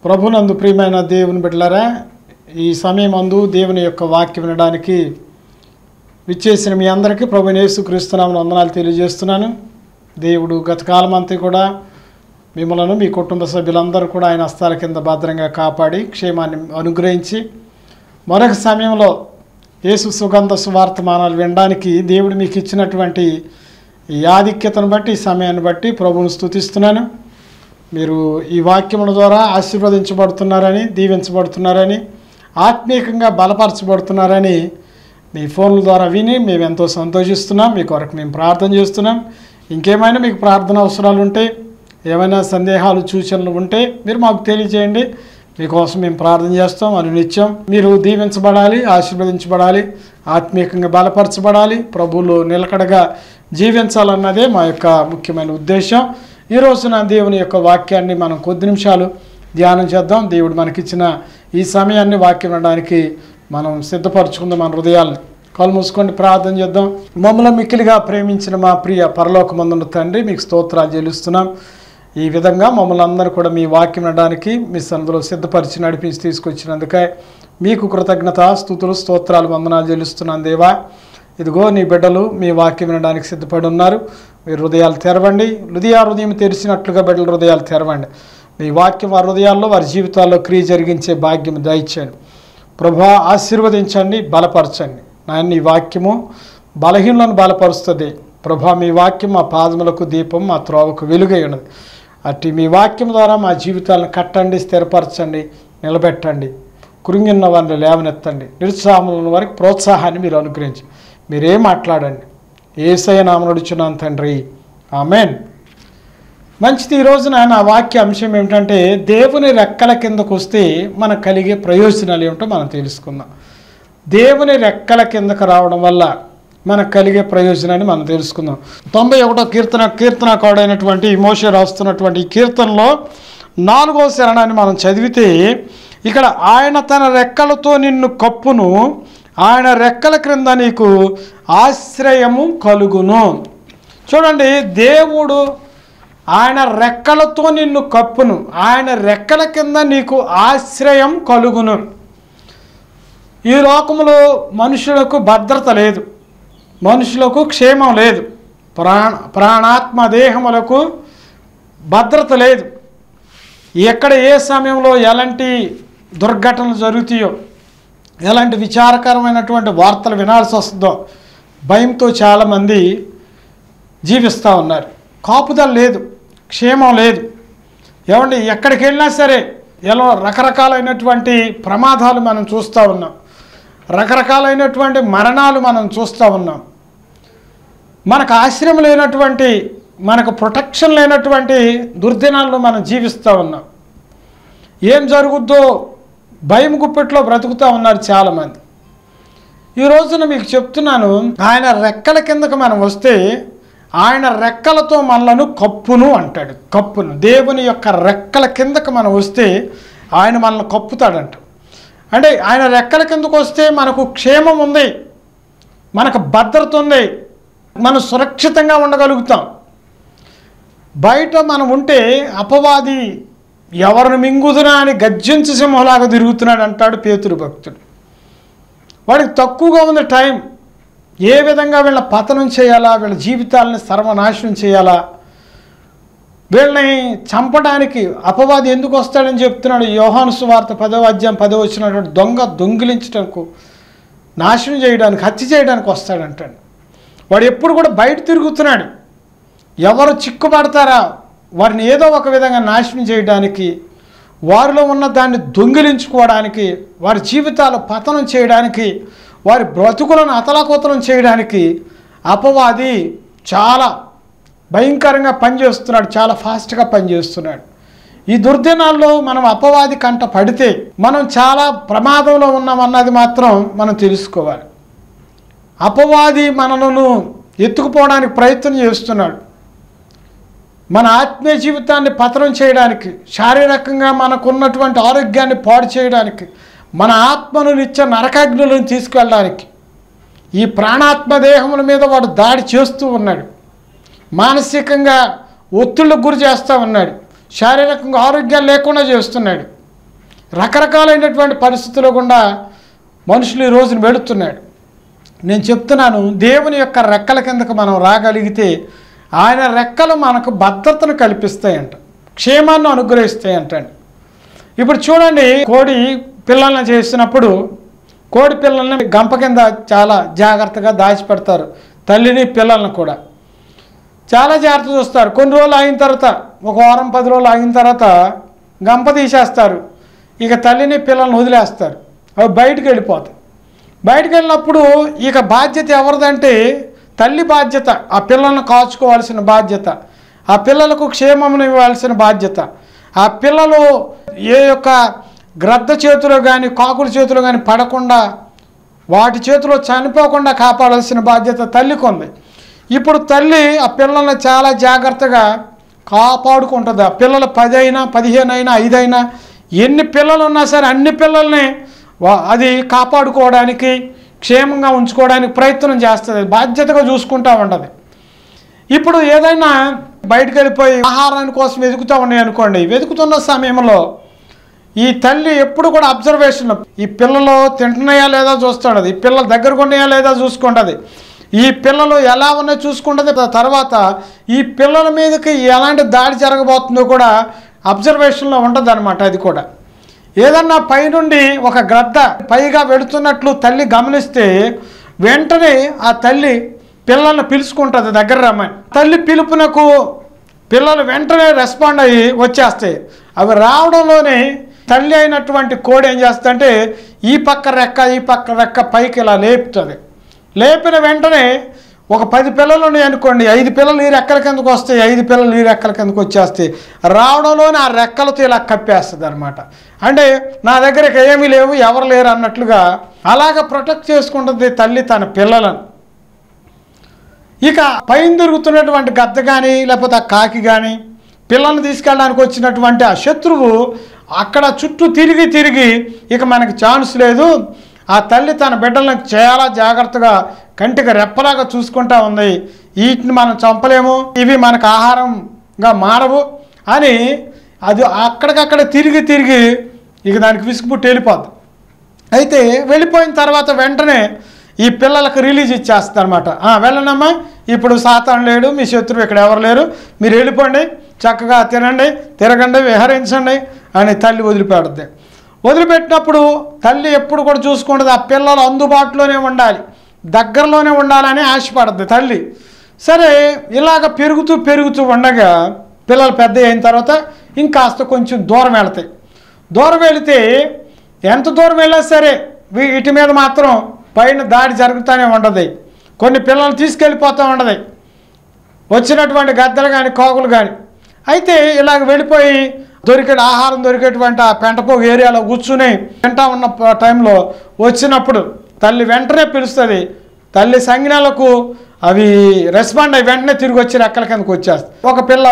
ప్రభునందు ప్రియమైన దేవుని బిడ్డలారా, ఈ సమయమందు దేవుని యొక్క వాక్యం వినడానికి విచ్చేసిన మీ అందరికీ ప్రభువైన యేసుక్రీస్తు నామమున వందనాలు తెలియజేస్తున్నాను. దేవుడు గతకాలం అంతా కూడా మిమ్మలను మీ కుటుంబ సభ్యులందరూ కూడా ఆయన హస్తాల కింద భద్రంగా కాపాడి క్షేమాన్ని అనుగ్రహించి మరొక సమయంలో యేసు సుగంధ సువార్తమానాలు వినడానికి దేవుడు మీకు ఇచ్చినటువంటి ఈ ఆధిక్యతను బట్టి, ఈ సమయాన్ని బట్టి ప్రభువును స్తుతిస్తున్నాను. మీరు ఈ వాక్యముల ద్వారా ఆశీర్వదించబడుతున్నారని, దీవించబడుతున్నారని, ఆత్మీయంగా బలపరచబడుతున్నారని మీ ఫోన్ల ద్వారా విని మేము ఎంతో సంతోషిస్తున్నాం. మీ కొరకు మేము ప్రార్థన చేస్తున్నాం. ఇంకేమైనా మీకు ప్రార్థన అవసరాలు ఉంటే, ఏమైనా సందేహాలు సూచనలు ఉంటే మీరు మాకు తెలియజేయండి. మీకోసం మేము ప్రార్థన చేస్తాం. అనునిత్యం మీరు దీవించబడాలి, ఆశీర్వదించబడాలి, ఆత్మీయంగా బలపరచబడాలి, ప్రభువులో నిలకడగా జీవించాలన్నదే మా యొక్క ముఖ్యమైన ఉద్దేశం. ఈ రోజున దేవుని యొక్క వాక్యాన్ని మనం కొద్ది నిమిషాలు ధ్యానం చేద్దాం. దేవుడు మనకిచ్చిన ఈ సమయాన్ని వాక్యం వినడానికి మనం సిద్ధపరచుకుందాం. మన హృదయాలు కళ్ళు మూసుకొని ప్రార్థన చేద్దాం. మమ్మల్ని మిక్కిలిగా ప్రేమించిన మా ప్రియ పరలోకమందున్న తండ్రి, మీకు స్తోత్రాలు చెల్లిస్తున్నాం. ఈ విధంగా మమ్మల్ని అందరూ కూడా మీ వాక్యం వినడానికి మీ సన్నిధిలో సిద్ధపరిచి నడిపించి తీసుకొచ్చినందుకే మీకు కృతజ్ఞత, స్తుతులు, స్తోత్రాలు, వందనాలు చెల్లిస్తున్నాను దేవా. ఇదిగో నీ బిడ్డలు మీ వాక్యం వినడానికి సిద్ధపడి ఉన్నారు. మీరు హృదయాలు తెరవండి. హృదయం తెరిచినట్లుగా బిడ్డల హృదయాలు తెరవండి. మీ వాక్యం వారి హృదయాల్లో, వారి జీవితాల్లో క్రియ జరిగించే భాగ్యం దయచేయండి. ప్రభువా, ఆశీర్వదించండి, బలపరచండి. నాయన ఈ వాక్యము బలహీనలను బలపరుస్తుంది. ప్రభువా, మీ వాక్యం మా పాదములకు దీపం, మా త్రోవకు వెలుగై ఉన్నది. అట్టి మీ వాక్యం ద్వారా మా జీవితాలను కట్టండి, స్థిరపరచండి, నిలబెట్టండి. కృంగిన్న వారిని లేవనెత్తండి. నిరుత్సాహముల వారికి ప్రోత్సాహాన్ని మీరు అనుగ్రహించి మీరేం మాట్లాడండి. యేసయ్య నామమున అడుగుచున్నాను తండ్రి, ఆమెన్. మంచిది. ఈ రోజున నా వాక్య అంశం ఏమిటంటే, దేవుని రెక్కల కిందకు వస్తే మనకు కలిగే ప్రయోజనాలు ఏమిటో మనం తెలుసుకుందాం. దేవుని రెక్కల కిందకు రావడం వల్ల మనకు కలిగే ప్రయోజనాన్ని మనం తెలుసుకుందాం. 91వ కీర్తనకారుడైనటువంటి మోషే రాస్తున్నటువంటి ఈ కీర్తనలో 4వ శరణాన్ని మనం చదివితే, ఇక్కడ ఆయన తన రెక్కలతో నిన్ను కప్పును, ఆయన రెక్కల క్రింద నీకు ఆశ్రయము కలుగును. చూడండి, దేవుడు ఆయన రెక్కలతో నిన్ను కప్పును, ఆయన రెక్కల కింద నీకు ఆశ్రయం కలుగును. ఈ లోకములో మనుషులకు భద్రత లేదు, మనుషులకు క్షేమం లేదు, ప్రాణాత్మ దేహములకు భద్రత లేదు. ఎక్కడ ఏ సమయంలో ఎలాంటి దుర్ఘటనలు జరుగుతాయో, ఎలాంటి విచారకరమైనటువంటి వార్తలు వినాల్సి వస్తుందో భయంతో చాలామంది జీవిస్తూ ఉన్నారు. కాపుదల లేదు, క్షేమం లేదు. ఏమండి, ఎక్కడికి వెళ్ళినా సరే ఎలా రకరకాలైనటువంటి ప్రమాదాలు మనం చూస్తూ ఉన్నాం, రకరకాలైనటువంటి మరణాలు మనం చూస్తూ ఉన్నాం. మనకు ఆశ్రయం లేనటువంటి, మనకు ప్రొటెక్షన్ లేనటువంటి దుర్దినాల్లో మనం జీవిస్తూ ఉన్నాం. ఏం జరుగుద్దో భయం గుప్పెట్లో బ్రతుకుతూ ఉన్నారు చాలామంది. ఈ రోజున మీకు చెప్తున్నాను, ఆయన రెక్కల కిందకు మనం వస్తే ఆయన రెక్కలతో మనలను కప్పును అంటాడు. కప్పును, దేవుని యొక్క రెక్కల కిందకు మనం వస్తే ఆయన మనల్ని కప్పుతాడంట. అంటే ఆయన రెక్కల కిందకు వస్తే మనకు క్షేమం ఉంది, మనకు భద్రత ఉంది, మనం సురక్షితంగా ఉండగలుగుతాం. బయట మనం ఉంటే అపవాది ఎవరిని మింగుదునా అని గర్జించు సింహంలాగా తిరుగుతున్నాడు అంటాడు పేతురు భక్తుడు. వాడికి తక్కువగా ఉంది టైం. ఏ విధంగా వీళ్ళ పతనం చేయాలా, వీళ్ళ జీవితాలని సర్వనాశనం చేయాలా, వీళ్ళని చంపడానికి అపవాది ఎందుకు వస్తాడని చెప్తున్నాడు. యోహాను సువార్త 10వ అధ్యాయం 10వ వచ్చినటువంటి దొంగిలించడానికి, నాశనం చేయడానికి, హత్య చేయడానికి వస్తాడంటాడు. వాడు ఎప్పుడు కూడా బయట తిరుగుతున్నాడు. ఎవరు చిక్కుపడతారా వారిని ఏదో ఒక విధంగా నాశనం చేయడానికి, వారిలో ఉన్న దాన్ని దొంగిలించుకోవడానికి, వారి జీవితాలు పతనం చేయడానికి, వారి బ్రతుకులను అతలాకుతలం చేయడానికి అపవాది చాలా భయంకరంగా పనిచేస్తున్నాడు, చాలా ఫాస్ట్గా పనిచేస్తున్నాడు. ఈ దుర్దినాల్లో మనం అపవాది కంట పడితే మనం చాలా ప్రమాదంలో ఉన్నామన్నది మాత్రం మనం తెలుసుకోవాలి. అపవాది మనలను ఎత్తుకుపోవడానికి ప్రయత్నం చేస్తున్నాడు. మన ఆత్మీయ జీవితాన్ని పతనం చేయడానికి, శారీరకంగా మనకున్నటువంటి ఆరోగ్యాన్ని పాడు చేయడానికి, మన ఆత్మను నిత్య నరకాగ్నులను తీసుకెళ్ళడానికి ఈ ప్రాణాత్మ దేహముల మీద వాడు దాడి చేస్తూ ఉన్నాడు. మానసికంగా ఒత్తిళ్లకు గురి చేస్తూ ఉన్నాడు. శారీరకంగా ఆరోగ్యం లేకుండా చేస్తున్నాడు. రకరకాలైనటువంటి పరిస్థితుల్లో గుండా మనుషులు ఈ రోజున వెళుతున్నాడు. నేను చెప్తున్నాను, దేవుని యొక్క రెక్కల కిందకు మనం రాగలిగితే ఆయన రెక్కలు మనకు భద్రతను కల్పిస్తాయంట, క్షేమాన్ని అనుగ్రహిస్తాయంటండి. ఇప్పుడు చూడండి, కోడి పిల్లల్ని చేసినప్పుడు కోడి పిల్లల్ని గంప కింద చాలా జాగ్రత్తగా దాచిపెడతారు. తల్లిని పిల్లల్ని కూడా చాలా జాగ్రత్త చూస్తారు. కొన్ని రోజులు అయిన తర్వాత, ఒక వారం 10 రోజులు అయిన తర్వాత గంప తీసేస్తారు. ఇక తల్లిని పిల్లల్ని వదిలేస్తారు. అవి బయటికి వెళ్ళిపోతాయి. బయటికి వెళ్ళినప్పుడు ఇక బాధ్యత ఎవరిదంటే తల్లి బాధ్యత. ఆ పిల్లలను కాచుకోవాల్సిన బాధ్యత, ఆ పిల్లలకు క్షేమమును ఇవ్వాల్సిన బాధ్యత, ఆ పిల్లలు ఏ యొక్క గ్రద్ద చేతిలో కానీ కాకుల చేతిలో కానీ పడకుండా, వాటి చేతిలో చనిపోకుండా కాపాడాల్సిన బాధ్యత తల్లికి ఉంది. ఇప్పుడు తల్లి ఆ పిల్లల్ని చాలా జాగ్రత్తగా కాపాడుకుంటుంది. ఆ పిల్లలు 10 అయినా 15 అయినా 5 అయినా ఎన్ని పిల్లలు ఉన్నా సరే అన్ని పిల్లల్ని అది కాపాడుకోవడానికి, క్షేమంగా ఉంచుకోవడానికి ప్రయత్నం చేస్తుంది. బాధ్యతగా చూసుకుంటూ ఉండదు. ఇప్పుడు ఏదైనా బయటకు వెళ్ళిపోయి ఆహారాని కోసం వెతుకుతూ ఉన్నాయి అనుకోండి, వెతుకుతున్న సమయంలో ఈ తల్లి ఎప్పుడు కూడా అబ్జర్వేషన్, ఈ పిల్లలు తింటున్నాయా లేదా చూస్తుండదు, ఈ పిల్లలు దగ్గరకు ఉన్నాయా లేదా చూసుకుంటుంది, ఈ పిల్లలు ఎలా ఉన్నాయో చూసుకుంటుంది. తర్వాత ఈ పిల్లల మీదకి ఎలాంటి దాడి జరగబోతుందో కూడా అబ్జర్వేషన్లో ఉంటుంది అనమాట. అది కూడా ఏదన్నా పైనుండి ఒక గ్రద్ద పైగా వెళుతున్నట్లు తల్లి గమనిస్తే వెంటనే ఆ తల్లి పిల్లల్ని పిలుచుకుంటుంది దగ్గర రమ్మని. తల్లి పిలుపునకు పిల్లలు వెంటనే రెస్పాండ్ అయ్యి వచ్చేస్తాయి. అవి రావడంలోనే తల్లి అయినటువంటి కోడి ఏం చేస్తుందంటే ఈ పక్క రెక్క పైకి ఇలా లేపుతుంది. లేపిన వెంటనే ఒక 10 పిల్లలు ఉన్నాయి అనుకోండి, 5 పిల్లలు ఈ రెక్కల కిందకు వస్తాయి, 5 పిల్లలు ఈ రెక్కల కిందకు వచ్చేస్తాయి. రావడంలోనే ఆ రెక్కలతో ఇలా కప్పేస్తుంది అనమాట. అంటే నా దగ్గర ఏమీ లేవు, ఎవరు లేరు అన్నట్లుగా అలాగ ప్రొటెక్ట్ చేసుకుంటుంది తల్లి తన పిల్లలను. ఇక పైన తిరుగుతున్నటువంటి గద్ద కానీ లేకపోతే ఆ కాకి కానీ పిల్లల్ని తీసుకెళ్ళడానికి వచ్చినటువంటి ఆ శత్రువు అక్కడ చుట్టూ తిరిగి ఇక మనకి ఛాన్స్ లేదు. ఆ తల్లి తన బిడ్డలను చాలా జాగ్రత్తగా కంటికి రెప్పలాగా చూసుకుంటా ఉంది. వీటిని మనం చంపలేము, ఇవి మనకు ఆహారంగా మారవు అని అది అక్కడికక్కడ తిరిగి ఇక దానికి విసుగుపుట్టి వెళ్ళిపోద్ది. అయితే వెళ్ళిపోయిన తర్వాత వెంటనే ఈ పిల్లలకు రిలీజ్ ఇచ్చేస్తుంది అనమాట. వెళ్ళనమ్మా, ఇప్పుడు సాతాను లేడు, మీ శత్రువు ఇక్కడ ఎవరు లేరు, మీరు వెళ్ళిపోండి, చక్కగా తినండి, తిరగండి, విహరించండి అని తల్లి వదిలిపెడుద్ది. వదిలిపెట్టినప్పుడు తల్లి ఎప్పుడు కూడా చూసుకుంటుంది, ఆ పిల్లలు అందుబాటులోనే ఉండాలి, దగ్గరలోనే ఉండాలని ఆశపడుద్ది తల్లి. సరే ఇలాగ పెరుగుతూ ఉండగా పిల్లలు పెద్ద అయిన తర్వాత ఇంకాస్త కొంచెం దూరం వెళతాయి. దూరం వెళితే ఎంత దూరం వెళ్ళినా సరే వీటి మీద మాత్రం పైన దాడి జరుగుతూనే ఉండదు. కొన్ని పిల్లలు తీసుకెళ్ళిపోతూ ఉండదు వచ్చినటువంటి గద్దలు కానీ కాకులు కానీ. అయితే ఇలాగ వెళ్ళిపోయి ఆహారం దొరికేటువంటి ఆ పెంటపోగు ఏరియాలో కూర్చుని తింటా ఉన్న టైంలో వచ్చినప్పుడు తల్లి వెంటనే పిలుస్తుంది. తల్లి సంజ్ఞలకు అవి రెస్పాండ్ అయ్యి వెంటనే తిరిగి వచ్చి రెక్కల కిందకు వచ్చేస్తాయి. ఒక పిల్ల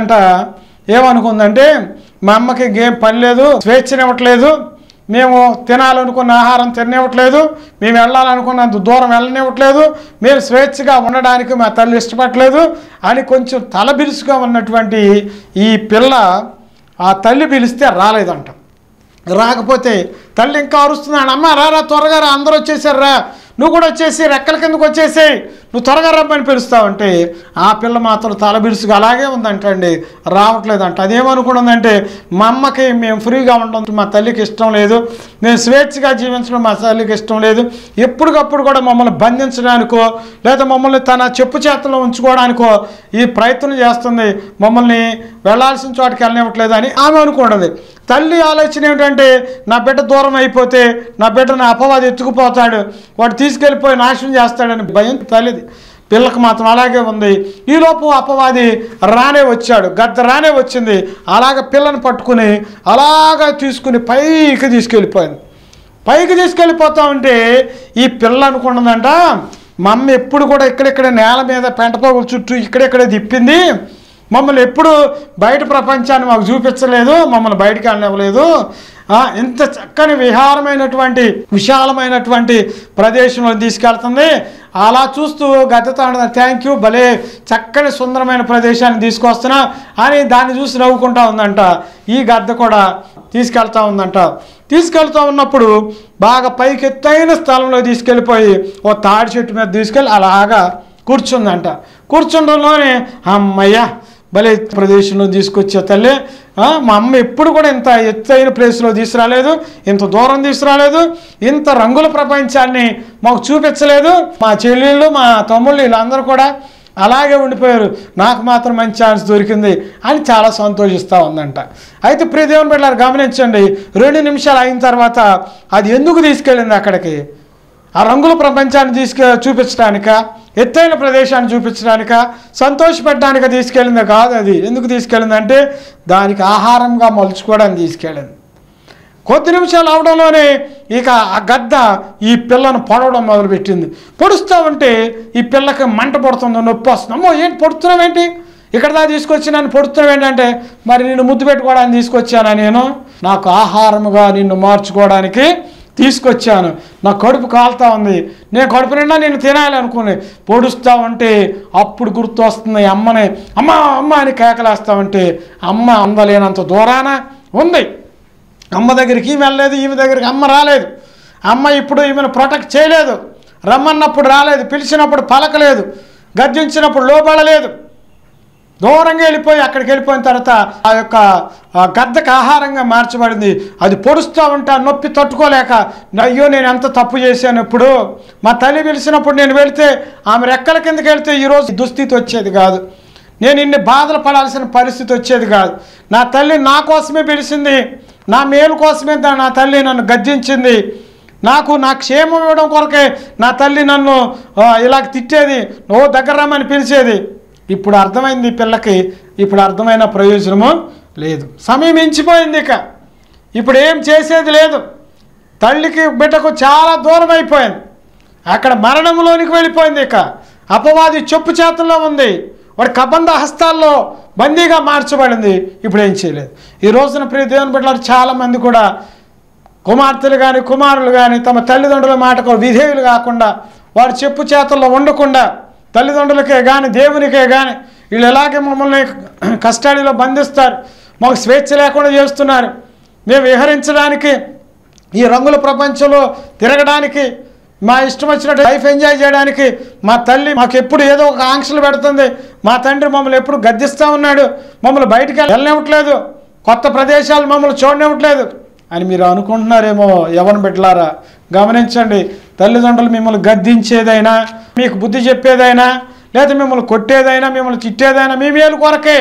ఏమనుకుందంటే మా అమ్మకి ఇంకేం పని లేదు, స్వేచ్ఛనివ్వట్లేదు, మేము తినాలనుకున్న ఆహారం తిననివ్వట్లేదు, మేము వెళ్ళాలనుకున్నంత దూరం వెళ్ళనివ్వట్లేదు, మేము స్వేచ్ఛగా ఉండడానికి మా తల్లి ఇష్టపడలేదు అని కొంచెం తలబిరుసుగా ఉన్నటువంటి ఈ పిల్ల ఆ తల్లి పిలిస్తే రాలేదంట. రాకపోతే తల్లి ఇంకా అరుస్తున్నాడు, అమ్మ రా త్వరగా రా, అందరూ వచ్చేసారు రా, నువ్వు కూడా వచ్చేసి రెక్కల కిందకు వచ్చేసేయి, నువ్వు త్వరగా రమ్మని పిలుస్తావంటే ఆ పిల్ల మాత్రం తలబిరుసుగా అలాగే ఉందంటండి, రావట్లేదంట. అదేమనుకుంటుందంటే మా అమ్మకి మేము ఫ్రీగా ఉండడం మా తల్లికి ఇష్టం లేదు, మేము స్వేచ్ఛగా జీవించడం మా తల్లికి ఇష్టం లేదు, ఎప్పటికప్పుడు కూడా మమ్మల్ని బంధించడానికో లేదా మమ్మల్ని తన చెప్పు చేతల్లో ఉంచుకోవడానికో ఈ ప్రయత్నం చేస్తుంది, మమ్మల్ని వెళ్ళాల్సిన చోటుకి వెళ్ళనివ్వట్లేదు అని ఆమె అనుకుంటుంది. తల్లి ఆలోచన ఏమిటంటే నా బిడ్డ దూరం అయిపోతే నా బిడ్డను అపవాది ఎత్తుకుపోతాడు, వాడు తీసుకెళ్ళిపోయి నాశనం చేస్తాడని భయం తల్లిది. పిల్లకి మాత్రం అలాగే ఉంది. ఈలోపు అపవాది గద్ద రానే వచ్చింది. అలాగ పిల్లని పట్టుకుని అలాగా తీసుకుని పైకి తీసుకెళ్ళిపోయింది. పైకి తీసుకెళ్ళిపోతా ఉంటే ఈ పిల్ల అనుకున్నదంట, మా అమ్మ ఎప్పుడు కూడా ఇక్కడిక్కడ నేల మీద పెంటపోగుల చుట్టూ ఇక్కడెక్కడే తిప్పింది, మమ్మల్ని ఎప్పుడు బయట ప్రపంచాన్ని మాకు చూపించలేదు, మమ్మల్ని బయటికి వెళ్ళనివ్వలేదు, ఇంత చక్కని విహారమైనటువంటి విశాలమైనటువంటి ప్రదేశంలో తీసుకెళ్తుంది. అలా చూస్తూ గద్దతో థ్యాంక్ యూ, భలే చక్కని సుందరమైన ప్రదేశాన్ని తీసుకొస్తున్నా అని దాన్ని చూసి నవ్వుకుంటా ఉందంట. ఈ గద్ద కూడా తీసుకెళ్తా ఉందంట. తీసుకెళ్తూ ఉన్నప్పుడు బాగా పైకి ఎత్తైన స్థలంలో తీసుకెళ్ళిపోయి ఓ తాడి చెట్టు మీద తీసుకెళ్ళి అలాగా కూర్చుందంట. కూర్చుండడంలోనే అమ్మయ్య భలే ప్రదేశంలో తీసుకొచ్చే తల్లి, మా అమ్మ ఎప్పుడు కూడా ఇంత ఎత్తైన ప్లేస్లో తీసుకురాలేదు, ఇంత దూరం తీసుకురాలేదు, ఇంత రంగుల ప్రపంచాన్ని మాకు చూపించలేదు. మా చెల్లెళ్ళు మా తమ్ముళ్ళు వీళ్ళందరూ కూడా అలాగే ఉండిపోయారు, నాకు మాత్రం మంచి ఛాన్స్ దొరికింది అని చాలా సంతోషిస్తూ ఉందంట. అయితే ప్రియ దేవుని బిడ్డలారా గమనించండి, 2 నిమిషాలు అయిన తర్వాత అది ఎందుకు తీసుకెళ్ళింది అక్కడికి? ఆ రంగుల ప్రపంచాన్ని చూపించడానిక, ఎత్తైన ప్రదేశాన్ని చూపించడానిక, సంతోషపెట్టడానికి తీసుకెళ్ళింది కాదు. అది ఎందుకు తీసుకెళ్ళిందంటే దానికి ఆహారంగా మలుచుకోవడానికి తీసుకెళ్ళింది. కొద్ది నిమిషాలు అవడంలోనే ఇక ఆ గద్ద ఈ పిల్లను పొడవడం మొదలుపెట్టింది. పొడుస్తూ ఉంటే ఈ పిల్లకి మంట పడుతుందో, నొప్పి వస్తుంది. అమ్మో ఏంటి పొడుతున్నావేంటి, ఇక్కడ దా తీసుకొచ్చి నన్ను పొడుతున్నావు ఏంటంటే, మరి నిన్ను ముద్దు పెట్టుకోవడానికి తీసుకొచ్చానా, నేను నాకు ఆహారముగా నిన్ను మార్చుకోవడానికి తీసుకొచ్చాను, నా కడుపు కాలుతా ఉంది, నేను కడుపు నిండా నేను తినాలి అనుకుని పొడుస్తూ ఉంటే అప్పుడు గుర్తు వస్తుంది అమ్మని. అమ్మ అమ్మ అని కేకలేస్తూ ఉంటే అమ్మ అందలేనంత దూరాన ఉంది. అమ్మ దగ్గరికి ఈమె వెళ్ళలేదు, ఈమె దగ్గరికి అమ్మ రాలేదు. అమ్మ ఇప్పుడు ఈమెను ప్రొటెక్ట్ చేయలేదు, రమ్మన్నప్పుడు రాలేదు, పిలిచినప్పుడు పలకలేదు, గర్జించినప్పుడు లోబడలేదు. దూరంగా వెళ్ళిపోయి అక్కడికి వెళ్ళిపోయిన తర్వాత ఆ యొక్క గద్దకు ఆహారంగా మార్చబడింది. అది పొడుస్తూ ఉంటా నొప్పి తట్టుకోలేక, అయ్యో నేను ఎంత తప్పు చేశాను, ఇప్పుడు మా తల్లి పిలిచినప్పుడు నేను వెళితే ఆమె రెక్కల కిందకి వెళితే ఈరోజు దుస్థితి వచ్చేది కాదు, నేను ఇన్ని బాధలు పడాల్సిన పరిస్థితి వచ్చేది కాదు. నా తల్లి నా కోసమే పిలిచింది, నా మేలు కోసమే నా తల్లి నన్ను గద్దించింది, నా క్షేమం ఇవ్వడం కొరకే నా తల్లి నన్ను ఇలా తిట్టేది, ఓ దగ్గర రమ్మని పిలిచేది. ఇప్పుడు అర్థమైంది పిల్లకి, ఇప్పుడు అర్థమైన ప్రయోజనము లేదు, సమయం మించిపోయింది. ఇక ఇప్పుడు ఏం చేసేది లేదు. తల్లికి బిడ్డకు చాలా దూరం అయిపోయింది, అక్కడ మరణంలోనికి వెళ్ళిపోయింది. ఇక అపవాది చెప్పు చేతుల్లో ఉంది, వాడి కబంధ హస్తాల్లో బందీగా మార్చబడింది. ఇప్పుడు ఏం చేయలేదు. ఈ రోజున ప్రియ దేవుని బిడ్డలు చాలామంది కూడా కుమార్తెలు కానీ కుమారులు కానీ తమ తల్లిదండ్రుల మాటకు విధేయులు కాకుండా, వారి చెప్పు చేతుల్లో ఉండకుండా, తల్లిదండ్రులకే కానీ దేవునికే కానీ వీళ్ళు ఎలాగే మమ్మల్ని కస్టడీలో బంధిస్తారు, మాకు స్వేచ్ఛ లేకుండా చేస్తున్నారు, మేము విహరించడానికి, ఈ రంగుల ప్రపంచంలో తిరగడానికి, మా ఇష్టం వచ్చినట్టు లైఫ్ ఎంజాయ్ చేయడానికి మా తల్లి మాకు ఎప్పుడు ఏదో ఒక ఆంక్షలు పెడుతుంది, మా తండ్రి మమ్మల్ని ఎప్పుడు గద్దిస్తూ ఉన్నాడు, మమ్మల్ని బయటికి వెళ్ళనివ్వట్లేదు, కొత్త ప్రదేశాలు మమ్మల్ని చూడనివ్వట్లేదు అని మీరు అనుకుంటున్నారేమో. యవ్వన బిడ్డలారా గమనించండి, తల్లిదండ్రులు మిమ్మల్ని గద్దించేదైనా, మీకు బుద్ధి చెప్పేదైనా, లేదా మిమ్మల్ని కొట్టేదైనా, మిమ్మల్ని తిట్టేదైనా మీ మేలు కొరకే.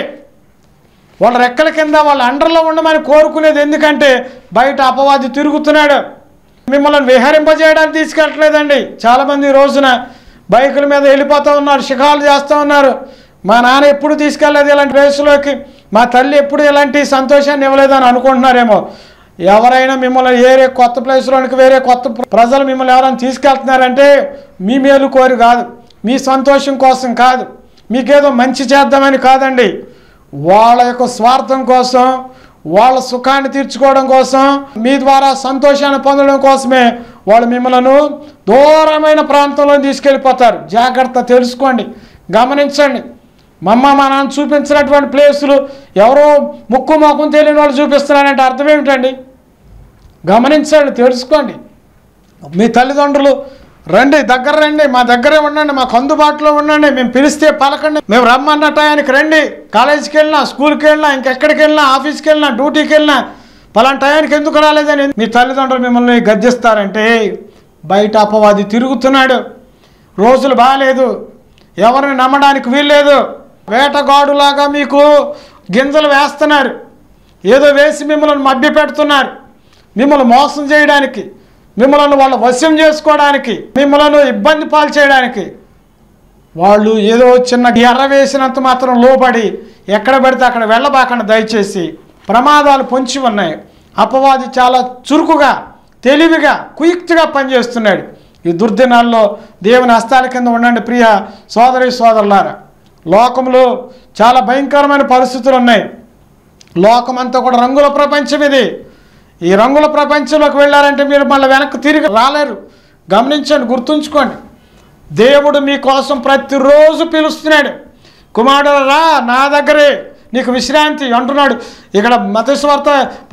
వాళ్ళ రెక్కల కింద వాళ్ళ అండర్లో ఉండమని కోరుకునేది. ఎందుకంటే బయట అపవాది తిరుగుతున్నాడు, మిమ్మల్ని విహరింపజేయడానికి తీసుకెళ్ళట్లేదండి. చాలామంది ఈ రోజున బైకుల మీద వెళ్ళిపోతూ ఉన్నారు, షికారులు చేస్తూ ఉన్నారు. మా నాన్న ఎప్పుడు తీసుకెళ్ళలేదు ఇలాంటి ప్లేస్లోకి, మా తల్లి ఎప్పుడు ఇలాంటి సంతోషాన్ని ఇవ్వలేదని అనుకుంటున్నారేమో. ఎవరైనా మిమ్మల్ని వేరే కొత్త ప్లేస్లోనికి, వేరే కొత్త ప్రజలు మిమ్మల్ని ఎవరైనా తీసుకెళ్తున్నారంటే మీ మేలు కోరి కాదు, మీ సంతోషం కోసం కాదు, మీకేదో మంచి చేద్దామని కాదండి. వాళ్ళ యొక్క స్వార్థం కోసం, వాళ్ళ సుఖాన్ని తీర్చుకోవడం కోసం, మీ ద్వారా సంతోషాన్ని పొందడం కోసమే వాళ్ళు మిమ్మల్ని దూరమైన ప్రాంతంలో తీసుకెళ్ళిపోతారు. జాగ్రత్త, తెలుసుకోండి, గమనించండి. మా నాన్న చూపించినటువంటి ప్లేసులు ఎవరో ముక్కు మొక్కం తెలియని వాళ్ళు చూపిస్తున్నారంటే అర్థం ఏమిటండి? గమనించండి, తెలుసుకోండి. మీ తల్లిదండ్రులు రండి, దగ్గర రండి, మా దగ్గరే ఉండండి, మాకు అందుబాటులో ఉండండి, మేము పిలిస్తే పలకండి, మేము రమ్మన్న టయానికి రండి. కాలేజీకి వెళ్ళినా, స్కూల్కి వెళ్ళినా, ఇంకెక్కడికి వెళ్ళినా, ఆఫీస్కి వెళ్ళినా, డ్యూటీకి వెళ్ళినా పలానా టయానికి ఎందుకు రాలేదని మీ తల్లిదండ్రులు మిమ్మల్ని గద్దిస్తారంటే బయట అపవాది తిరుగుతున్నాడు, రోజులు బాగాలేదు, ఎవరిని నమ్మడానికి వీల్లేదు, వేటగాడులాగా మీకు గింజలు వేస్తున్నారు, ఏదో వేసి మిమ్మల్ని మభ్య పెడుతున్నారు, మిమ్మల్ని మోసం చేయడానికి, మిమ్మల్ని వాళ్ళ వశ్యం చేసుకోవడానికి, మిమ్మల్ని ఇబ్బంది పాలు చేయడానికి. వాళ్ళు ఏదో చిన్న ఎర్ర వేసినంత మాత్రం లోబడి ఎక్కడ పడితే అక్కడ వెళ్ళబాకండి దయచేసి. ప్రమాదాలు పొంచి ఉన్నాయి. అపవాది చాలా చురుకుగా, తెలివిగా, కుయుక్తిగా పనిచేస్తున్నాడు. ఈ దుర్దినాల్లో దేవుని హస్తాల కింద ఉండండి ప్రియ సోదరి సోదరులారా. లోకంలో చాలా భయంకరమైన పరిస్థితులు ఉన్నాయి. లోకమంతా కూడా రంగుల ప్రపంచం ఇది. ఈ రంగుల ప్రపంచంలోకి వెళ్ళారంటే మీరు మళ్ళీ వెనక్కి తిరిగి రాలేరు. గమనించండి, గుర్తుంచుకోండి. దేవుడు మీకోసం ప్రతిరోజు పిలుస్తున్నాడు. కుమారుడు రా నా దగ్గరే నీకు విశ్రాంతి అంటున్నాడు. ఇక్కడ మత్తయి సువార్త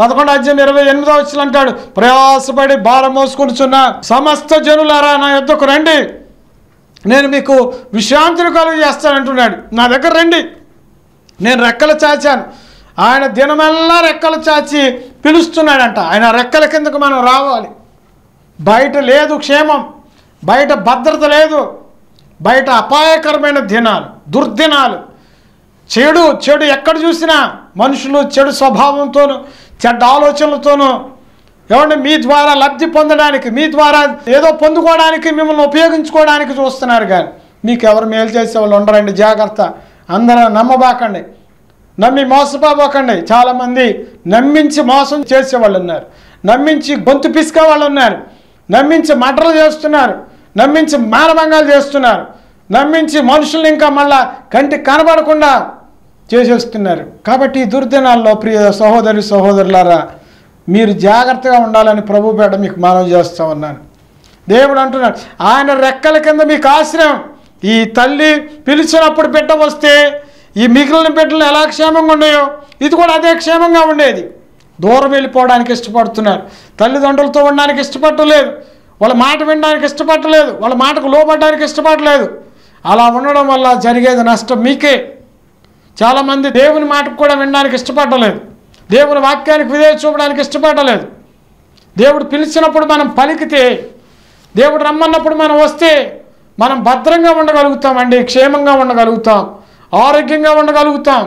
11:28 అంటాడు, ప్రయాసపడి భారం మోసుకొనుచున్న సమస్త జనులారా నా యొద్దకు రండి, నేను మీకు విశ్రాంతిని కలుగు చేస్తానంటున్నాడు. నా దగ్గర రండి, నేను రెక్కలు చాచాను. ఆయన దినమెల్లా రెక్కలు చాచి పిలుస్తున్నాడంట. ఆయన రెక్కల కిందకు మనం రావాలి. బయట లేదు క్షేమం, బయట భద్రత లేదు, బయట అపాయకరమైన దినాలు, దుర్దినాలు, చెడు చెడు ఎక్కడ చూసినా మనుషులు చెడు స్వభావంతోనూ చెడ్డ ఆలోచనలతోనూ ఏమంటే మీ ద్వారా లబ్ధి పొందడానికి, మీ ద్వారా ఏదో పొందుకోవడానికి, మిమ్మల్ని ఉపయోగించుకోవడానికి చూస్తున్నారు. కానీ మీకు ఎవరు మేలు చేసే వాళ్ళు ఉండరండి. జాగ్రత్త. అందరూ నమ్మబాకండి, నమ్మి మోసపోబోకండి. చాలామంది నమ్మించి మోసం చేసేవాళ్ళు ఉన్నారు, నమ్మించి గొంతు పిసికే వాళ్ళు ఉన్నారు, నమ్మించి మటలు చేస్తున్నారు, నమ్మించి మానభంగాలు చేస్తున్నారు, నమ్మించి మనుషుల్ని ఇంకా మళ్ళా కంటికి కనబడకుండా చేసేస్తున్నారు. కాబట్టి ఈ దుర్దినాల్లో ప్రియ సహోదరి సహోదరులారా, మీరు జాగ్రత్తగా ఉండాలని ప్రభు పేట మీకు మనవి చేస్తూ ఉన్నాను. దేవుడు అంటున్నాడు, ఆయన రెక్కల కింద మీకు ఆశ్రయం. ఈ తల్లి పిలిచినప్పుడు బిడ్డ వస్తే ఈ మిగిలిన బిడ్డలు ఎలా క్షేమంగా ఉన్నాయో ఇది కూడా అదే క్షేమంగా ఉండేది. దూరం వెళ్ళిపోవడానికి ఇష్టపడుతున్నారు, తల్లిదండ్రులతో ఉండడానికి ఇష్టపడలేదు, వాళ్ళ మాట వినడానికి ఇష్టపడలేదు, వాళ్ళ మాటకు లోబడడానికి ఇష్టపడలేదు. అలా ఉండడం వల్ల జరిగేది నష్టం మీకే. చాలామంది దేవుని మాటకు కూడా వినడానికి ఇష్టపడలేదు, దేవుని వాక్యానికి విధేయత చూపడానికి ఇష్టపడలేదు. దేవుడు పిలిచినప్పుడు మనం పలికితే, దేవుడు రమ్మన్నప్పుడు మనం వస్తే మనం భద్రంగా ఉండగలుగుతామండి, క్షేమంగా ఉండగలుగుతాం, ఆరోగ్యంగా ఉండగలుగుతాం.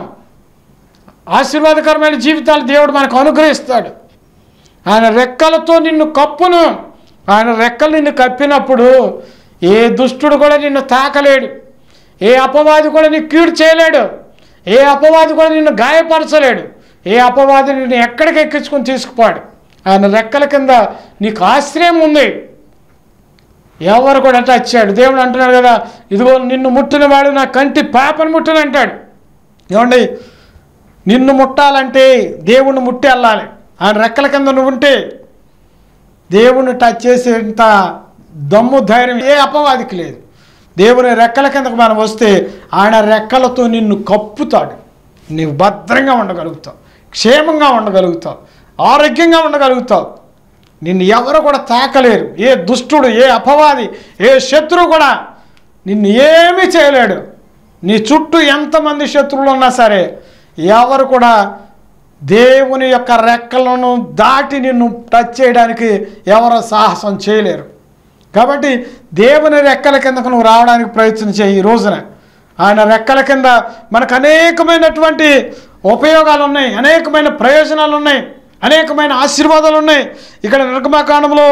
ఆశీర్వాదకరమైన జీవితాలు దేవుడు మనకు అనుగ్రహిస్తాడు. ఆయన రెక్కలతో నిన్ను కప్పును. ఆయన రెక్కలు నిన్ను కప్పినప్పుడు ఏ దుష్టుడు కూడా నిన్ను తాకలేడు, ఏ అపవాది కూడా నీకు కీడు చేయలేడు, ఏ అపవాది కూడా నిన్ను గాయపరచలేడు, ఏ అపవాది నిన్ను ఎక్కడికి ఎక్కించుకొని తీసుకుపోడు. ఆయన రెక్కల కింద నీకు ఆశ్రయం ఉంది. ఎవరు కూడా వచ్చాడు. దేవుడు అంటున్నాడు కదా, ఇదిగో నిన్ను ముట్టిన వాడు నా కంటి పాపను ముట్టిన అంటాడు. ఏమండి, నిన్ను ముట్టాలంటే దేవుణ్ణి ముట్టి వెళ్ళాలి. ఆయన రెక్కల కింద నువ్వు ఉంటే దేవుణ్ణి టచ్ చేసేంత దమ్ము ధైర్యం ఏ అపవాదికి లేదు. దేవుని రెక్కల కిందకు మనం వస్తే ఆయన రెక్కలతో నిన్ను కప్పుతాడు. నీవు భద్రంగా ఉండగలుగుతావు, క్షేమంగా ఉండగలుగుతావు, ఆరోగ్యంగా ఉండగలుగుతావు. నిన్ను ఎవరు కూడా తాకలేరు. ఏ దుష్టుడు, ఏ అపవాది, ఏ శత్రువు కూడా నిన్ను ఏమీ చేయలేడు. నీ చుట్టూ ఎంతమంది శత్రువులు ఉన్నా సరే ఎవరు కూడా దేవుని యొక్క రెక్కలను దాటి నిన్ను టచ్ చేయడానికి ఎవరు సాహసం చేయలేరు. కాబట్టి దేవుని రెక్కల కిందకు నువ్వు రావడానికి ప్రయత్నం చేయి. ఈ రోజున ఆయన రెక్కల కింద మనకు అనేకమైనటువంటి ఉపయోగాలు ఉన్నాయి, అనేకమైన ప్రయోజనాలు ఉన్నాయి, అనేకమైన ఆశీర్వాదాలు ఉన్నాయి. ఇక్కడ నిర్గమకాండంలో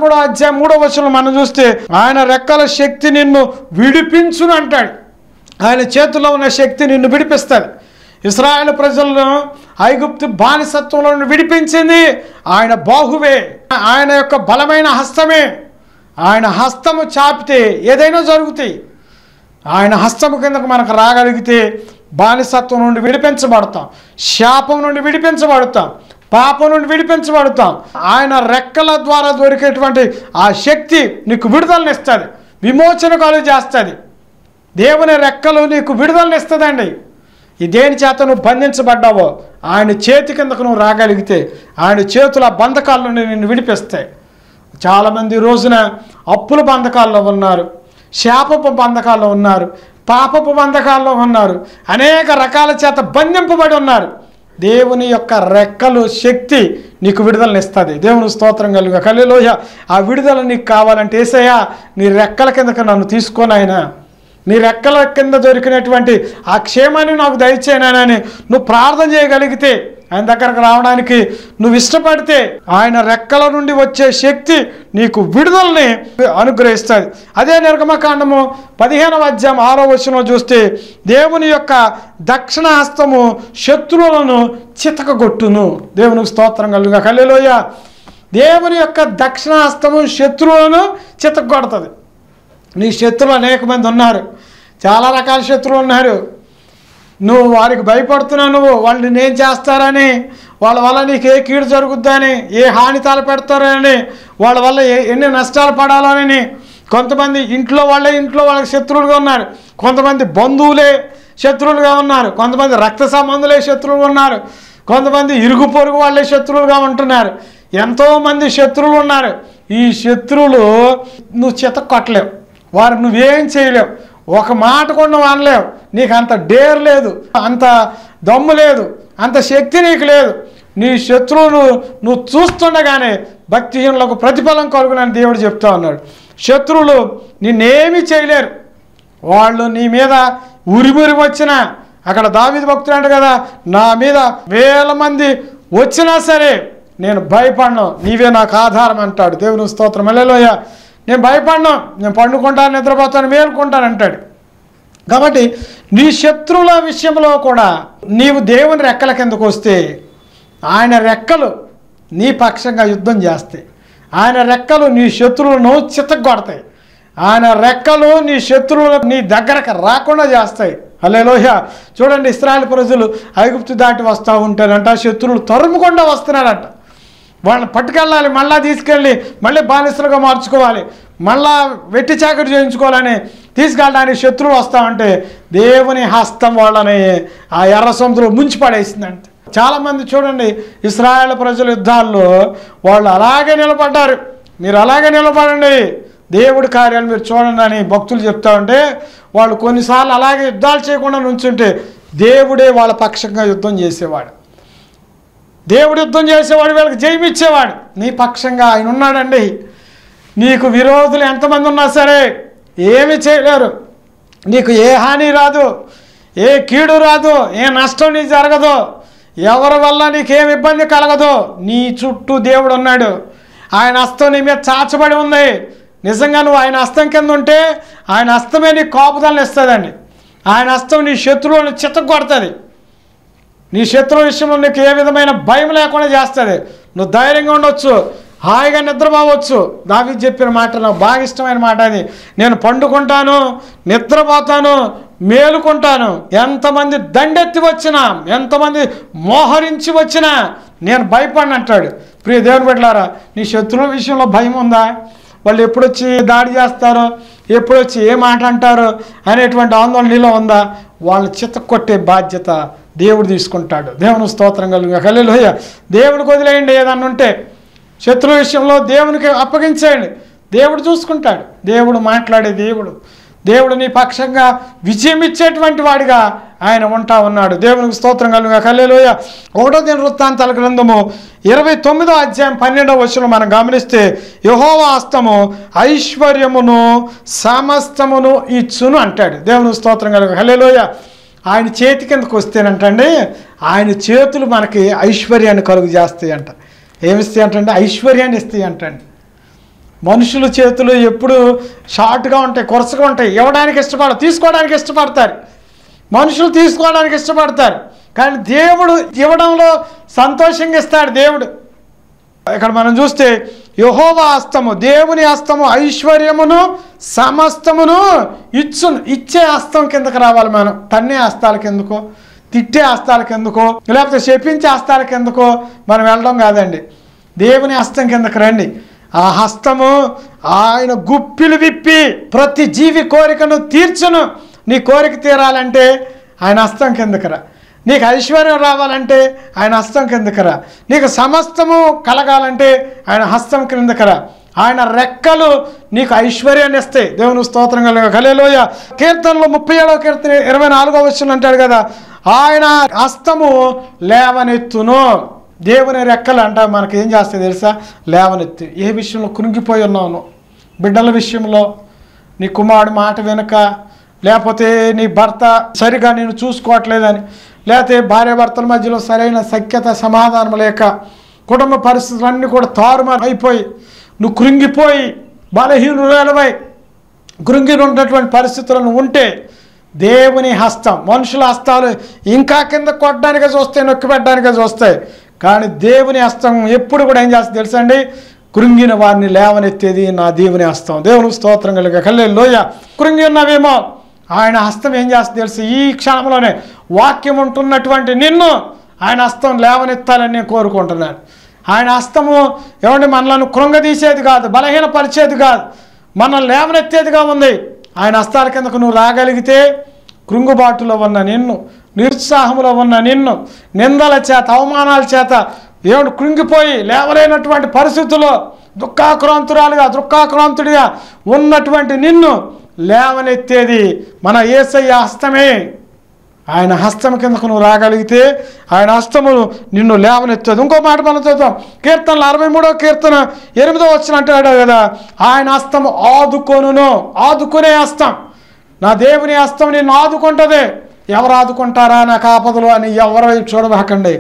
13:3 మనం చూస్తే ఆయన రెక్కల శక్తి నిన్ను విడిపించును అంటాడు. ఆయన చేతిలో ఉన్న శక్తి నిన్ను విడిపిస్తుంది. ఇశ్రాయేలు ప్రజలను ఐగుప్తు బానిసత్వంలో నుండి విడిపించింది ఆయన బాహువే, ఆయన యొక్క బలమైన హస్తమే. ఆయన హస్తము చాపితే ఏదైనా జరుగుతాయి. ఆయన హస్తము కిందకు మనకు రాగలిగితే బానిసత్వం నుండి విడిపించబడతాం, శాపం నుండి విడిపించబడతాం, పాపం నుండి విడిపించబడతాం. ఆయన రెక్కల ద్వారా దొరికేటువంటి ఆ శక్తి నీకు విడుదలనిస్తుంది, విమోచన కలుగు చేస్తుంది. దేవుని రెక్కలు నీకు విడుదలనిస్తుందండి. ఈ దేని చేత నువ్వు బంధించబడ్డావో ఆయన చేతి కిందకు నువ్వు రాగలిగితే ఆయన చేతుల బంధకాల నుండి నిన్ను విడిపిస్తాయి. చాలామంది ఈ రోజున అప్పుల బంధకాల్లో ఉన్నారు, శాపపు బంధకాల్లో ఉన్నారు, పాపపు బంధకాల్లో ఉన్నారు, అనేక రకాల చేత బంధింపబడి ఉన్నారు. దేవుని యొక్క రెక్కలు శక్తి నీకు విడుదలనిస్తుంది. దేవుని స్తోత్రం కలుగా. హల్లెలూయా. ఆ విడుదల నీకు కావాలంటే యేసయ్యా నీ రెక్కల కిందకు నన్ను తీసుకొని ఆయన, నీ రెక్కల కింద దొరికినటువంటి ఆ క్షేమాన్ని నాకు దయచేయనని నువ్వు ప్రార్థన చేయగలిగితే, ఆయన దగ్గరకు రావడానికి నువ్వు ఇష్టపడితే ఆయన రెక్కల నుండి వచ్చే శక్తి నీకు విడుదలని అనుగ్రహిస్తుంది. అదే నిర్గమకాండము 15:6 చూస్తే దేవుని యొక్క దక్షిణ హస్తము శత్రువులను చితకగొట్టును. దేవునికి స్తోత్రం కలుగా. హల్లెలూయా. దేవుని యొక్క దక్షిణ హస్తము శత్రువులను చితకగొడుతుంది. నీ శత్రువులు అనేక మంది ఉన్నారు, చాలా రకాల శత్రువులు ఉన్నారు. నువ్వు వారికి భయపడుతున్నావు, నువ్వు వాళ్ళు నేను చేస్తారని, వాళ్ళ వల్ల నీకు ఏ కీడు జరుగుద్దని, ఏ హాని తలపెడతారని, వాళ్ళ వల్ల ఎన్ని నష్టాలు పడాలని. కొంతమంది ఇంట్లో వాళ్ళకి శత్రువులుగా ఉన్నారు, కొంతమంది బంధువులే శత్రువులుగా ఉన్నారు, కొంతమంది రక్త సంబంధులే శత్రువులుగా ఉన్నారు, కొంతమంది ఇరుగు పొరుగు వాళ్ళే శత్రువులుగా ఉంటున్నారు. ఎంతోమంది శత్రువులు ఉన్నారు. ఈ శత్రువులు నువ్వు చితక్కొట్టలేవు, వారు నువ్వేం చేయలేవు, ఒక మాట కూడా నువ్వు అనలేవు. నీకు అంత డేర్ లేదు, అంత దమ్ము లేదు, అంత శక్తి నీకు లేదు. నీ శత్రువును నువ్వు చూస్తుండగానే భక్తిహీనులకు ప్రతిఫలం కలుగునని దేవుడు చెప్తా ఉన్నాడు. శత్రువులు నిన్నేమీ చేయలేరు. వాళ్ళు నీ మీద ఉరిమురి వచ్చినా, అక్కడ దావీదు భక్తుడు అంట కదా, నా మీద 1000 మంది వచ్చినా సరే నేను భయపడను, నీవే నాకు ఆధారం అంటాడు. దేవుని స్తోత్రం. హల్లెలూయా. నేను భయపడను, నేను పండుకుంటాను, నిద్రపోతాను, మేలుకుంటాను అంటాడు. కాబట్టి నీ శత్రువుల విషయంలో కూడా నీవు దేవుని రెక్కల కిందకు వస్తే ఆయన రెక్కలు నీ పక్షంగా యుద్ధం చేస్తాయి. ఆయన రెక్కలు నీ శత్రువులను చితగ్గొడతాయి. ఆయన రెక్కలు నీ శత్రువులు నీ దగ్గరకు రాకుండా చేస్తాయి. హల్లెలూయా. చూడండి, ఇశ్రాయేలు ప్రజలు ఐగుప్తు దాటి వస్తూ ఉంటారంట, శత్రువులు తరుముకుండా వస్తున్నారంట. వాళ్ళని పట్టుకెళ్ళాలి, మళ్ళీ తీసుకెళ్ళి మళ్ళీ బానిసలుగా మార్చుకోవాలి, మళ్ళా వెట్టి చాకరి చేయించుకోవాలని తీసుకెళ్ళడానికి శత్రువు వస్తూ ఉంటే దేవుని హస్తం వాళ్ళని ఆ ఎర్ర సముద్రంలో ముంచి పడేసిందంట. చాలామంది చూడండి, ఇశ్రాయేలు ప్రజల యుద్ధాల్లో వాళ్ళు అలాగే నిలబడ్డారు. మీరు అలాగే నిలబడండి, దేవుడి కార్యాలు మీరు చూడండి అని భక్తులు చెప్తా ఉంటే, వాళ్ళు కొన్నిసార్లు అలాగే యుద్ధాలు చేయకుండా నుంచుంటే దేవుడే వాళ్ళ పక్షంగా యుద్ధం చేసేవాడు. దేవుడు యుద్ధం చేసేవాడు, వీళ్ళకి జయమిచ్చేవాడు. నీ పక్షంగా ఆయన ఉన్నాడండి. నీకు విరోధులు ఎంతమంది ఉన్నా సరే ఏమి చేయలేరు. నీకు ఏ హాని రాదు, ఏ కీడు రాదు, ఏ నష్టం నీకు జరగదు, ఎవరి వల్ల నీకేమి ఇబ్బంది కలగదు. నీ చుట్టూ దేవుడు ఉన్నాడు. ఆయన హస్తం నీ మీద చాచబడి ఉంది. నిజంగా నువ్వు ఆయన హస్తం కింద ఉంటే ఆయన హస్తమే నీకు కాపుదలను ఇస్తుందండి. ఆయన హస్తం నీ శత్రువులను చితగ్గొడుతుంది. నీ శత్రువు విషయంలో నీకు ఏ విధమైన భయం లేకుండా చేస్తుంది. నువ్వు ధైర్యంగా ఉండొచ్చు, హాయిగా నిద్రపోవచ్చు. దావీదు చెప్పిన మాట నాకు బాగా ఇష్టమైన మాట అది. నేను పండుకుంటాను, నిద్రపోతాను, మేలుకుంటాను. ఎంతమంది దండెత్తి వచ్చినా, ఎంతమంది మోహరించి వచ్చినా నేను భయపడను అంటాడు. ప్రియ దేవుని బిడ్డలారా, నీ శత్రువుల విషయంలో భయం ఉందా? వాళ్ళు ఎప్పుడొచ్చి దాడి చేస్తారో, ఎప్పుడొచ్చి ఏ మాట అంటారో అనేటువంటి ఆందోళన నీలో ఉందా? వాళ్ళని చితక్కొట్టే బాధ్యత దేవుడు తీసుకుంటాడు. దేవుని స్తోత్రం కలుగుగా. హల్లెలూయా. దేవుడికి వదిలేయండి. ఏదన్నా ఉంటే శత్రువు విషయంలో దేవునికి అప్పగించేయండి, దేవుడు చూసుకుంటాడు. దేవుడు మాట్లాడే దేవుడు నీ పక్షంగా విజయం ఇచ్చేటువంటి వాడిగా ఆయన ఉంటా ఉన్నాడు. దేవునికి స్తోత్రం కలుగుగా. హల్లెలూయా. 1వ దినవృత్తాంతాల గ్రంథము 29వ అధ్యాయం 12వ వచనం మనం గమనిస్తే, యెహోవా హస్తము ఐశ్వర్యమును సమస్తమును ఇచ్చును అంటాడు. దేవునికి స్తోత్రం కలుగుగా. హల్లెలూయా. ఆయన చేతి కిందకు వస్తేనంటండి, ఆయన చేతులు మనకి ఐశ్వర్యాన్ని కలుగు చేస్తాయి అంట. ఏమిస్తాయి అంటే ఐశ్వర్యాన్ని ఇస్తాయి అంటండి. మనుషుల చేతులు ఎప్పుడు షార్ట్గా ఉంటాయి, కొరసగా ఉంటాయి, ఇవ్వడానికి ఇష్టపడరు, తీసుకోవడానికి ఇష్టపడతారు. మనుషులు తీసుకోవడానికి ఇష్టపడతారు, కానీ దేవుడు ఇవ్వడంలో సంతోషంగా ఇస్తాడు. దేవుడు ఇక్కడ మనం చూస్తే యెహోవా హస్తము, దేవుని హస్తము ఐశ్వర్యమును సమస్తమును ఇచ్చును. ఇచ్చే హస్తం కిందకు రావాలి మనం. తన్నే హస్తాల కిందకో, తిట్టే హస్తాల కిందకో, లేకపోతే శపించే హస్తాల కిందకో మనం వెళ్ళడం కాదండి. దేవుని హస్తం కిందకు రండి. ఆ హస్తము ఆయన గుప్పిలు విప్పి ప్రతి జీవి కోరికను తీర్చును. నీ కోరిక తీరాలంటే ఆయన హస్తం కిందకు రా. నీకు ఐశ్వర్యం రావాలంటే ఆయన హస్తం కిందకు రా. నీకు సమస్తము కలగాలంటే ఆయన హస్తం కిందకు రా. ఆయన రెక్కలు నీకు ఐశ్వర్యాన్ని ఇస్తాయి. దేవుని స్తోత్రం కలుగుగా. హల్లెలూయా. కీర్తనలో 37వ కీర్తన 24వ వచనం అంటాడు కదా, ఆయన హస్తము లేవనెత్తును. దేవుని రెక్కలు అంట మనకి ఏం చేస్తాయి తెలుసా? లేవనెత్తి. ఏ విషయంలో కృంగిపోయి ఉన్నావు, బిడ్డల విషయంలో, నీ కుమారుడు మాట వెనుక, లేకపోతే నీ భర్త సరిగా నేను చూసుకోవట్లేదని, లేకపోతే భార్యాభర్తల మధ్యలో సరైన సఖ్యత సమాధానం లేక, కుటుంబ పరిస్థితులన్నీ కూడా తారుమారు అయిపోయి నువ్వు కృంగిపోయి బలహీనురాలవై కృంగి ఉన్నటువంటి పరిస్థితులను ఉంటే, దేవుని హస్తం, మనుషుల హస్తాలు ఇంకా కింద కొట్టడానికే చూస్తాయి, నొక్కి పెట్టడానికే చూస్తాయి. కానీ దేవుని హస్తం ఎప్పుడు కూడా ఏం చేస్తుంది తెలుసా అండి? కృంగిన వారిని లేవనెత్తేది నా దేవుని హస్తం. దేవుని స్తోత్రం కలుగుగా. హల్లెలూయా. కృంగి ఉన్నవేమో ఆయన హస్తం ఏం చేస్తుంది తెలుసు? ఈ క్షణంలోనే వాక్యం ఉంటున్నటువంటి నిన్ను ఆయన హస్తం లేవనెత్తాలని నేను కోరుకుంటున్నాను. ఆయన హస్తము ఏమంటే మనలను కృంగదీసేది కాదు, బలహీనపరిచేది కాదు, మనల్ని లేవనెత్తేదిగా ఉంది. ఆయన హస్తాల కిందకు నువ్వు రాగలిగితే కృంగుబాటులో ఉన్న నిన్ను, నిరుత్సాహంలో ఉన్న నిన్ను, నిందల చేత అవమానాల చేత ఏమిటి కృంగిపోయి లేవలేనటువంటి పరిస్థితుల్లో దుఃఖాక్రాంతుడిగా ఉన్నటువంటి నిన్ను లేవనెత్తేది మన యేసయ్య హస్తమే. ఆయన హస్తం కిందకు నువ్వు రాగలిగితే ఆయన హస్తము నిన్ను లేవనెత్తదు. ఇంకో మాట మనం చూద్దాం. కీర్తనలు 63వ కీర్తన 8వ వచనం అంటాడు కదా, ఆయన హస్తము ఆదుకునే హస్తం. నా దేవుని హస్తం నిన్ను ఆదుకుంటుంది. ఎవరు ఆదుకుంటారా నాకు ఆపదలు అని ఎవరు చూడబాకండి.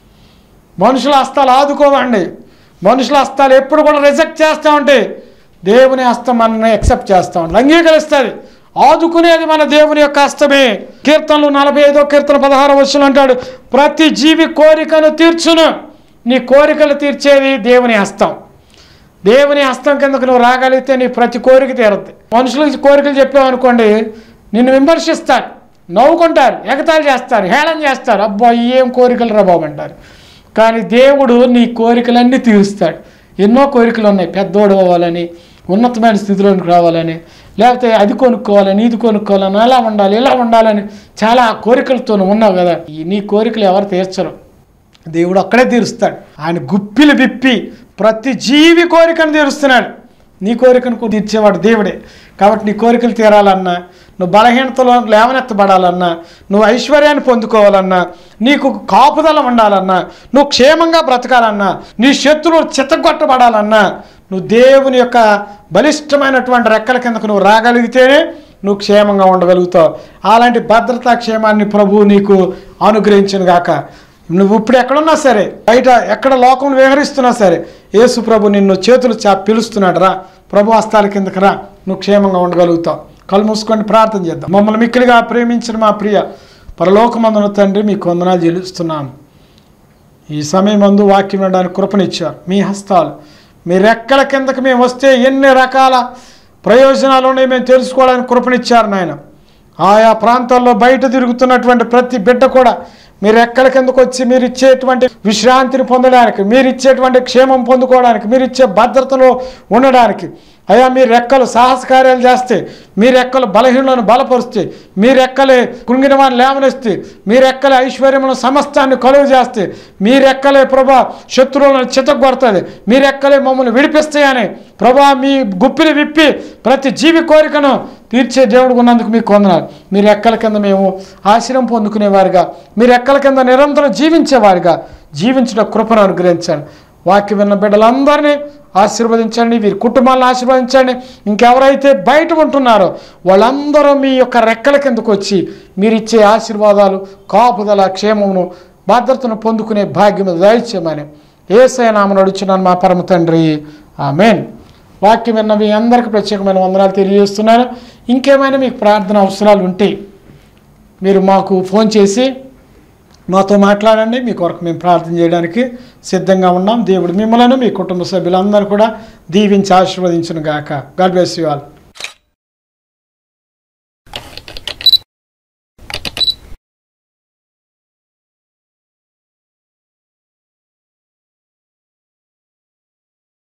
మనుషుల హస్తాలు ఆదుకోవండి. మనుషుల హస్తాలు ఎప్పుడు కూడా రిజెక్ట్ చేస్తూ ఉంటాయి. దేవుని హస్తం మనల్ని యాక్సెప్ట్ చేస్తూ ఉంటుంది, అంగీకరిస్తుంది. ఆదుకునేది మన దేవుని యొక్క హస్తమే. కీర్తనలు 45వ కీర్తన 16వ వచనం అంటాడు, ప్రతి జీవి కోరికను తీర్చును. నీ కోరికలు తీర్చేది దేవుని హస్తం. దేవుని హస్తం కిందకు నువ్వు రాగలిగితే నీ ప్రతి కోరిక తీరుద్ది. మనుషులకి కోరికలు చెప్పావనుకోండి, నిన్ను విమర్శిస్తారు, నవ్వుకుంటారు, ఎగతాళి చేస్తారు, హేళన చేస్తారు. అబ్బా ఏం కోరికలు రా బాబు అంటారు. కానీ దేవుడు నీ కోరికలన్నీ తీరుస్తాడు. ఎన్నో కోరికలు ఉన్నాయి. పెద్దోడు అవ్వాలని, ఉన్నతమైన స్థితిలోనికి రావాలని, లేకపోతే అది కొనుక్కోవాలని, ఇది కొనుక్కోవాలని, అలా ఉండాలి, ఇలా ఉండాలని చాలా కోరికలతో ఉన్నావు కదా. నీ కోరికలు ఎవరు తీర్చరు, దేవుడు అక్కడే తీరుస్తాడు. ఆయన గుప్పిలు విప్పి ప్రతి జీవి కోరికను తీరుస్తున్నాడు. నీ కోరికను తీర్చేవాడు దేవుడే. కాబట్టి నీ కోరికలు తీరాలన్నా, నువ్వు బలహీనతలో లేవనెత్తబడాలన్నా, నువ్వు ఐశ్వర్యాన్ని పొందుకోవాలన్నా, నీకు కాపుదల ఉండాలన్నా, నువ్వు క్షేమంగా బ్రతకాలన్నా, నీ శత్రువులు చిత్తగొట్టబడాలన్నా, నువ్వు దేవుని యొక్క బలిష్టమైనటువంటి రెక్కల కిందకు నువ్వు రాగలిగితేనే నువ్వు క్షేమంగా ఉండగలుగుతావు. అలాంటి భద్రతా క్షేమాన్ని ప్రభువు నీకు అనుగ్రహించును గాక. నువ్వు ఇప్పుడు ఎక్కడున్నా సరే, బయట ఎక్కడ లోకం విహరిస్తున్నా సరే, యేసు ప్రభు నిన్ను చేతులు పిలుస్తున్నాడు, రా ప్రభు హస్తాల కిందకి రా, నువ్వు క్షేమంగా ఉండగలుగుతావు. కళ్ళు మూసుకొని ప్రార్థన చేద్దాం. మమ్మల్ని మిక్కిలిగా ప్రేమించిన మా ప్రియ పరలోకమందున తండ్రి, మీకు వందనాలు చెల్లిస్తున్నాము. ఈ సమయం మందు వాక్యం వినడానికి కృపనిచ్చారు. మీ హస్తాలు, మీ రెక్కల కిందకి మేము వస్తే ఎన్ని రకాల ప్రయోజనాలు ఉన్నాయి మేము తెలుసుకోవడానికి కృపనిచ్చారు నాయన. ఆయా ప్రాంతాల్లో బయట తిరుగుతున్నటువంటి ప్రతి బిడ్డ కూడా మీరు రెక్కల కిందకు వచ్చి మీరు ఇచ్చేటువంటి విశ్రాంతిని పొందడానికి, మీరు ఇచ్చేటువంటి క్షేమం పొందుకోవడానికి, మీరు ఇచ్చే భద్రతలో ఉండడానికి, అయ్యా మీ రెక్కలు సాహస కార్యాలు చేస్తే, మీ రెక్కలు బలహీనలను బలపరుస్తే, మీ రెక్కలే కృంగిన వారిని లేవనెస్తే, మీ రెక్కలే ఐశ్వర్యములను సమస్తాన్ని కలుగు చేస్తే, మీ రెక్కలే ప్రభా శత్రువులను చితగొడుతుంది, మీ రెక్కలే మమ్మల్ని విడిపిస్తాయని ప్రభా మీ గుప్పిని విప్పి ప్రతి జీవి కోరికను తీర్చే దేవుడు ఉన్నందుకు మీకు వందనాలు. మీ రెక్కల కింద మేము ఆశ్రయం పొందుకునేవారుగా, మీ రెక్కల కింద నిరంతరం జీవించేవారుగా జీవించిన కృపను అనుగ్రహించండి. వాక్యం విన్న బిడ్డలందరినీ ఆశీర్వదించండి, వీరి కుటుంబాలను ఆశీర్వదించండి. ఇంకెవరైతే బయట ఉంటున్నారో వాళ్ళందరూ మీ యొక్క రెక్కల కిందకు వచ్చి మీరు ఇచ్చే ఆశీర్వాదాలు, కాపుదల, క్షేమమును, భద్రతను పొందుకునే భాగ్యము దయచేయమని యేసయ్య నామమున అడుగుచున్నాను మా పరమ తండ్రి, ఆమేన్. వాక్యం విన్న మీ అందరికీ ప్రత్యేకమైన వందనాలు తెలియజేస్తున్నాను. ఇంకేమైనా మీకు ప్రార్థన అవసరాలు ఉంటే మీరు మాకు ఫోన్ చేసి మాతో మాట్లాడండి. మీ కొరకు మేము ప్రార్థన చేయడానికి సిద్ధంగా ఉన్నాం. దేవుడు మిమ్మల్ని మీ కుటుంబ సభ్యులందరూ కూడా దీవించి ఆశీర్వదించును గాక. God bless you all.